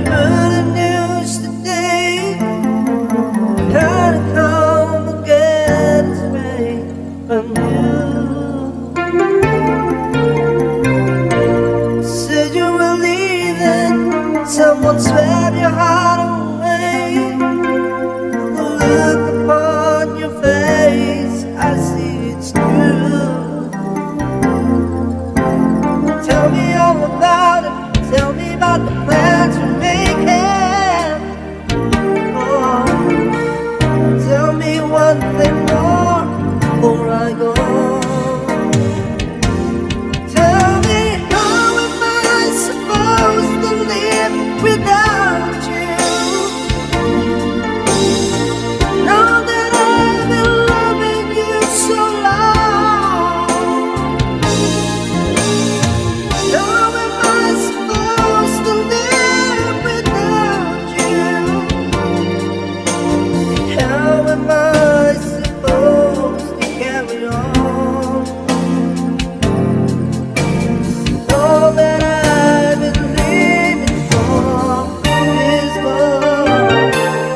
remember the news today. Gotta come and get away from you. Said you were leaving, someone swept your heart away. The look upon your face, I see it's true. Tell me all about it, tell me about the plans we're making. Oh, tell me one thing more before I go. Tell me, how am I supposed to live without you? Now that I've been loving you so long, how am I supposed to live without you? How am I supposed to carry on? All that I've been living for is love.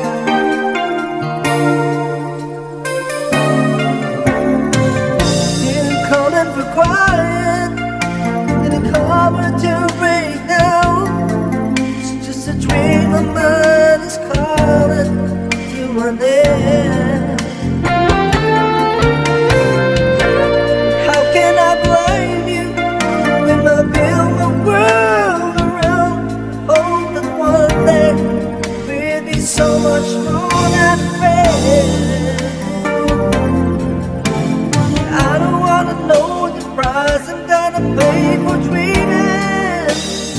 Didn't call it for crying, didn't call her to break down. It's just a dream of mine is calling to an end. How can I blame you when I build my world around hope that one day we'll be so much more than friends? I don't wanna know the price I'm gonna pay for dreaming.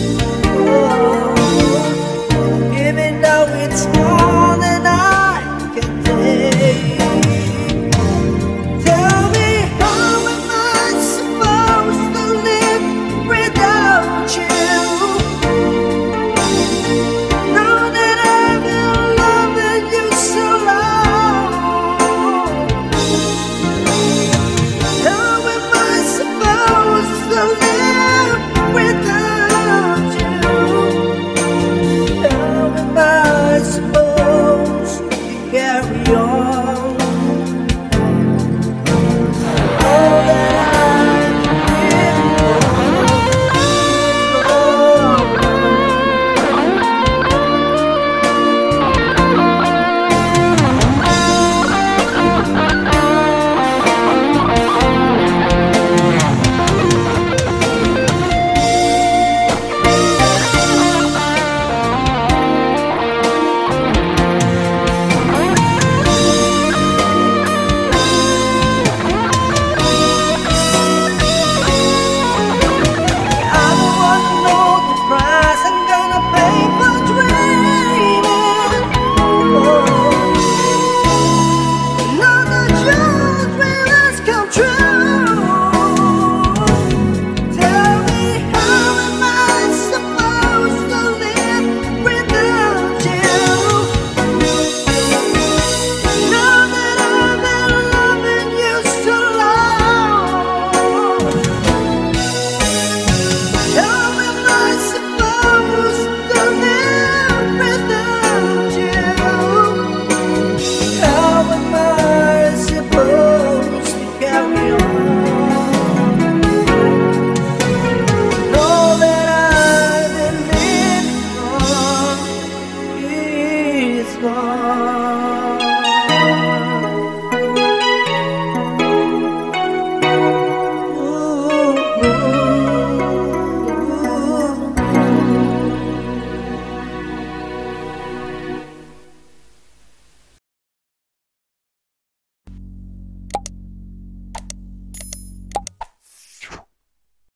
Oh, even though it's more than I can take. Tell me, how am I supposed to live without you? Now that I've been loving you so long, how am I supposed to live without you?